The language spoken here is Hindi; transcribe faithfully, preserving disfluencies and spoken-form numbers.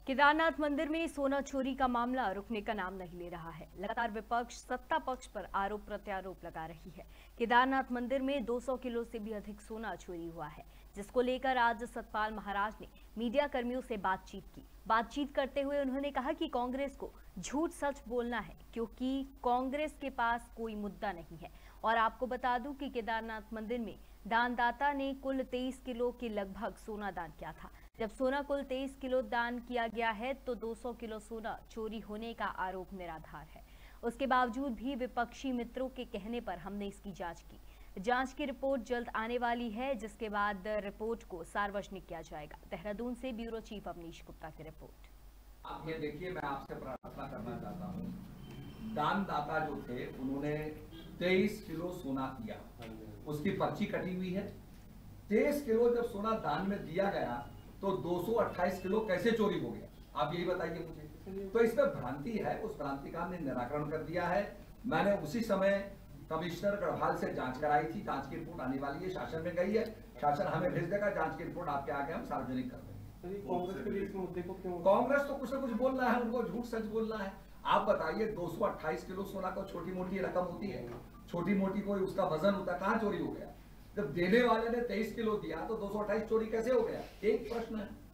केदारनाथ मंदिर में सोना चोरी का मामला रुकने का नाम नहीं ले रहा है। लगातार विपक्ष सत्ता पक्ष पर आरोप प्रत्यारोप लगा रही है। केदारनाथ मंदिर में दो सौ किलो से भी अधिक सोना चोरी हुआ है, जिसको लेकर आज सतपाल महाराज ने मीडिया कर्मियों से बातचीत की। बातचीत करते हुए उन्होंने कहा कि कांग्रेस को झूठ सच बोलना है, क्योंकि कांग्रेस के पास कोई मुद्दा नहीं है। और आपको बता दूं कि केदारनाथ मंदिर में दानदाता ने कुल तेईस किलो के लगभग सोना दान किया था। जब सोना कुल तेईस किलो दान किया गया है तो दो सौ किलो सोना चोरी होने का आरोप निराधार है। उसके बावजूद भी विपक्षी मित्रों के कहने पर हमने इसकी जांच की। जांच की रिपोर्ट जल्द आने वाली है, जिसके बाद रिपोर्ट को सार्वजनिक किया जाएगा। देहरादून से ब्यूरो चीफ अवनीश गुप्ता की रिपोर्ट। आप ये देखिए, मैं आपसे प्रार्थना करना चाहता हूँ, दानदाता जो थे उन्होंने तेईस किलो सोना दिया, उसकी पर्ची कटी हुई है। तेईस किलो जब सोना दान में दिया गया तो दो सौ अट्ठाईस किलो कैसे चोरी हो गया, आप यही बताइए मुझे। तो इसमें भ्रांति है, उस भ्रांति का हमने निराकरण कर दिया है। मैंने उसी समय कमिश्नर गढ़वाल से जांच कराई थी, जांच की रिपोर्ट आने वाली है, शासन में गई है, शासन हमें भेज देगा, जांच की रिपोर्ट आपके आगे हम सार्वजनिक कर देंगे। कांग्रेस के लिए इस मुद्दे को क्यों? कांग्रेस तो कुछ न कुछ बोल रहा है, उनको झूठ सच बोलना है। आप बताइए, दो सौ अट्ठाईस किलो सोना को छोटी मोटी रकम होती है, छोटी मोटी कोई उसका वजन होता है, कहाँ चोरी हो गया? जब देने वाले ने तेईस किलो दिया तो दो सौ अट्ठाईस चोरी कैसे हो गया? एक प्रश्न है।